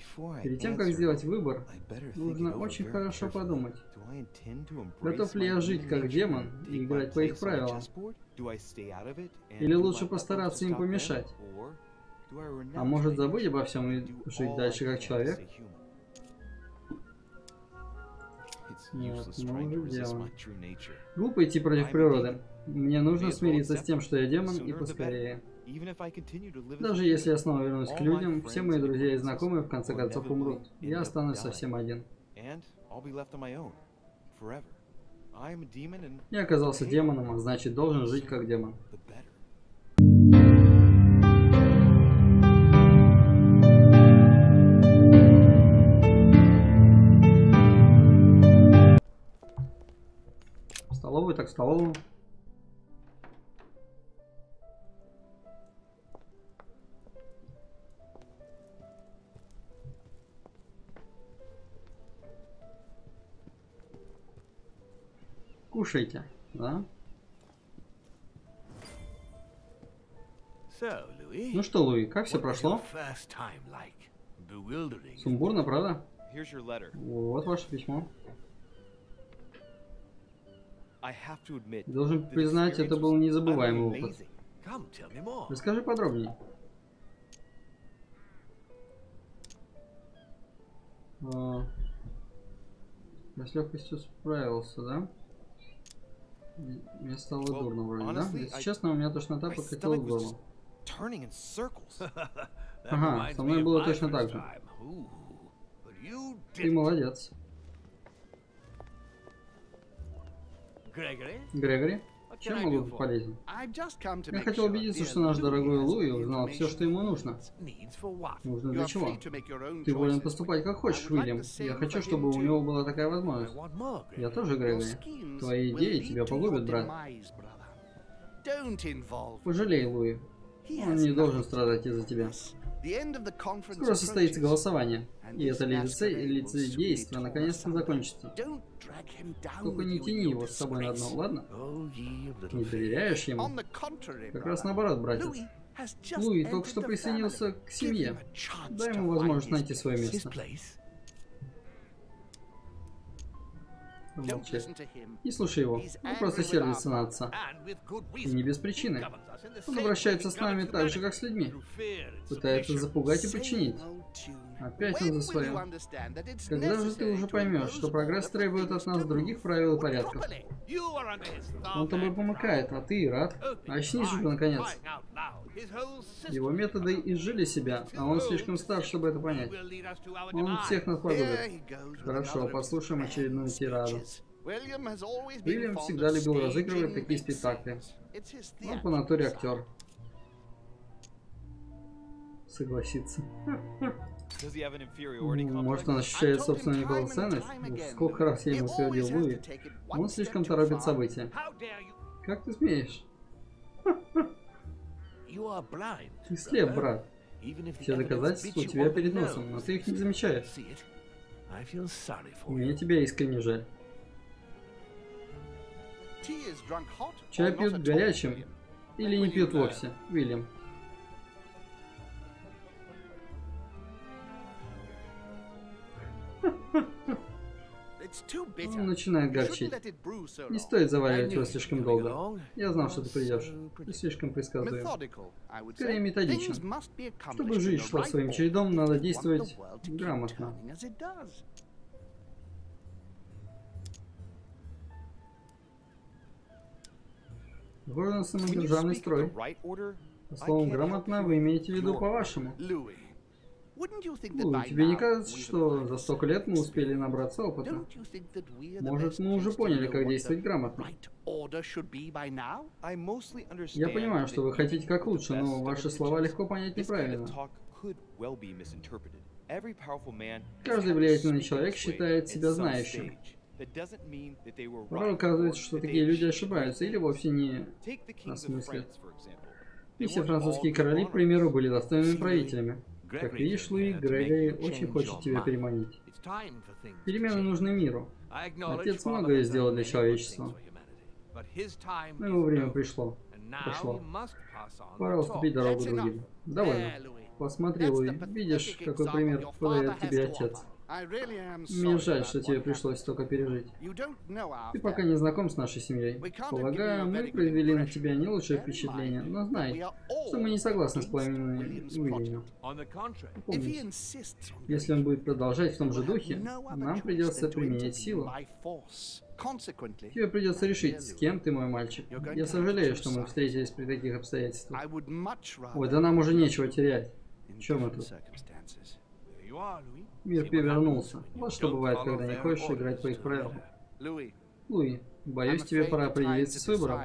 Перед тем, как сделать выбор, нужно очень хорошо подумать. Готов ли я жить как демон и играть по их правилам? Или лучше постараться им помешать? А может забыть обо всем и жить дальше как человек? Нет, может демон. Глупо идти против природы. Мне нужно смириться с тем, что я демон, и поскорее. Даже если я снова вернусь к людям, все мои друзья и знакомые в конце концов умрут. Я останусь совсем один. Я оказался демоном, а значит должен жить как демон. В столовую, так в столовую. Кушайте, да? Ну что, Луи, как все прошло? Сумбурно, правда? Вот ваше письмо. Должен признать, это был незабываемый опыт. Расскажи подробнее. Я с легкостью справился, да? Мне стало дурно вроде, да? Если честно, у меня тошнота подкатила в горло. Ага, со мной было точно так же. Ты молодец. Грегори, чем могу быть полезен? Я хотел убедиться, что наш дорогой Луи узнал все, что ему нужно. Нужно для чего? Ты волен поступать как хочешь, Уильям. Я хочу, чтобы у него была такая возможность. Я тоже, Грегори. Твои идеи тебя погубят, брат. Пожалей Луи. Он не должен страдать из-за тебя. Скоро состоится голосование, и это лицедейство наконец-то закончится. Только не тяни его с собой на дно, ладно? Не доверяешь ему? Как раз наоборот, братец. Луи только что присоединился к семье. Дай ему возможность найти свое место. Молчи. Не слушай его. Он просто сердится на отца. И не без причины. Он обращается с нами так же, как с людьми. Пытается запугать и подчинить. Опять он за свое. Когда же ты уже поймешь, что прогресс требует от нас других правил и порядков? Он тобой помыкает, а ты, Рад, очнись уже наконец. Его методы изжили себя, а он слишком стар, чтобы это понять. Он всех нас погубит. Хорошо, послушаем очередную тираду. Уильям всегда любил разыгрывать такие спектакли. Он по натуре актер. Согласиться. Может, он ощущает собственную неполноценность? Сколько раз я ему твердил, Луи. Он слишком торопит события. Как ты смеешь? Ты слеп, брат. Все доказательства у тебя перед носом, но ты их не замечаешь. Мне тебя искренне жаль. Чай пьют горячим или не пьют вовсе, Уильям? Он начинает горчить. Не стоит заваривать его слишком долго. Я знал, что ты придешь. Ты слишком предсказуем. Скорее методичен. Чтобы жизнь шла своим чередом, надо действовать грамотно. Гордо самодержавный строй. По словам грамотно, вы имеете в виду по-вашему. Луи, тебе не кажется, что за столько лет мы успели набраться опыта? Может, мы уже поняли, как действовать грамотно? Я понимаю, что вы хотите как лучше, но ваши слова легко понять неправильно. Каждый влиятельный человек считает себя знающим. Порой оказывается, что такие люди ошибаются или вовсе не осмыслят. И все французские короли, к примеру, были достойными правителями. Как видишь, Луи, Грегори очень хочет тебя переманить. Перемены нужны миру. Отец многое сделал для человечества. Но его время пришло. Прошло. Пора уступить дорогу другим. Довольно. Посмотри, Луи, видишь, какой пример подает тебе отец. Мне жаль, что тебе пришлось столько пережить. Ты пока не знаком с нашей семьей. Полагаю, мы произвели на тебя не лучшее впечатление, но знай, что мы не согласны с планиной Уильяма. Помните, если он будет продолжать в том же духе, нам придется применять силу. Тебе придется решить, с кем ты, мой мальчик. Я сожалею, что мы встретились при таких обстоятельствах. Ой, да нам уже нечего терять. В чем это? Мир перевернулся. Вот что бывает, когда не хочешь играть по их правилам. Луи, боюсь, тебе пора определиться с выбором.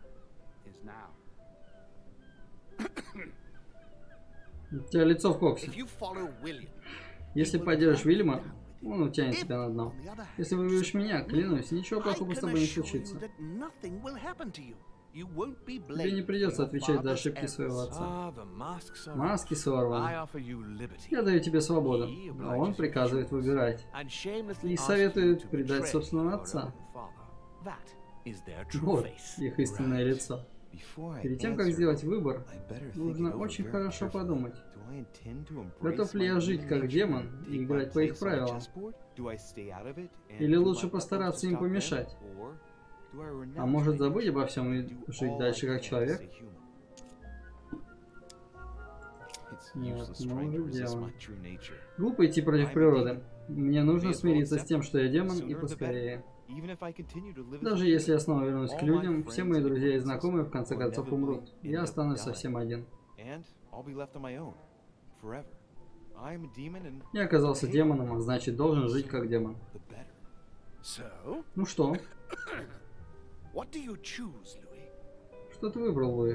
У тебя лицо в коксе. Если поддержишь Уильяма, он утянет тебя на дно. Если выберешь меня, клянусь, ничего плохого с тобой не случится. Тебе не придется отвечать за ошибки своего отца. Маски сорваны. Я даю тебе свободу, а он приказывает выбирать. И советует предать собственного отца. Вот их истинное лицо. Перед тем, как сделать выбор, нужно очень хорошо подумать. Готов ли я жить как демон и играть по их правилам? Или лучше постараться им помешать? А может, забыть обо всем и жить дальше как человек? Нет, ну уже дело. Глупо идти против природы. Мне нужно смириться с тем, что я демон, и поскорее. Даже если я снова вернусь к людям, все мои друзья и знакомые в конце концов умрут. Я останусь совсем один. Я оказался демоном, а значит должен жить как демон. Ну что? Что ты выбрал, Луи?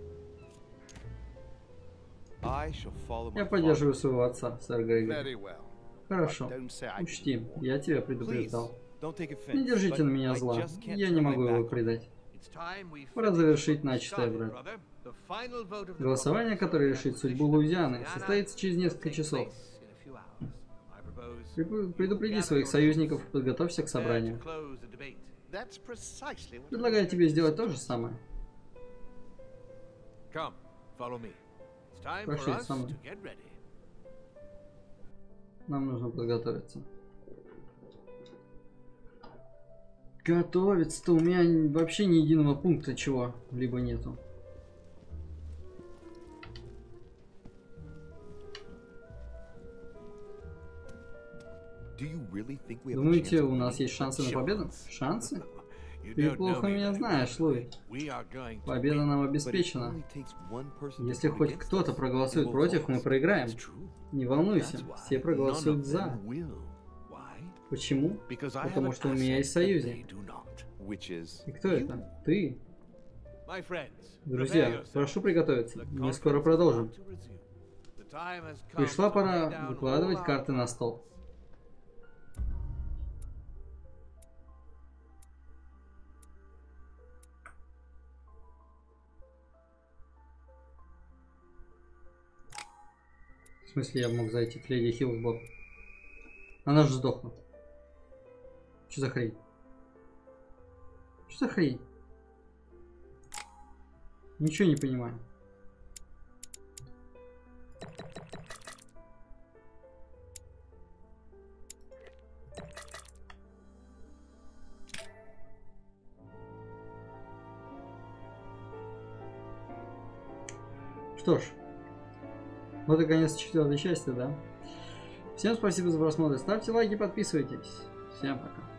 Я поддерживаю своего отца, сэр Грегори. Хорошо. Учти, я тебя предупреждал. Не держите на меня зла. Я не могу его предать. Пора завершить начатое, брат. Голосование, которое решит судьбу Луизианы, состоится через несколько часов. Предупреди своих союзников и подготовься к собранию. Предлагаю тебе сделать то же самое. Пошли со мной. Нам нужно подготовиться. Готовиться-то у меня вообще ни единого пункта чего-либо нету. Думаете, у нас есть шансы на победу? Шансы? Ты плохо меня знаешь, Луи. Победа нам обеспечена. Если хоть кто-то проголосует против, мы проиграем. Не волнуйся, все проголосуют за. Почему? Потому что у меня есть союзник. И кто это? Ты. Друзья, прошу приготовиться. Мы скоро продолжим. Пришла пора выкладывать карты на стол. В смысле, я мог зайти к леди Хиллсбот? Она же сдохла. Что за хрень? Что за хрень? Ничего не понимаю. Что ж, вот и конец 4-й части, да? Всем спасибо за просмотр, ставьте лайки, подписывайтесь. Всем пока.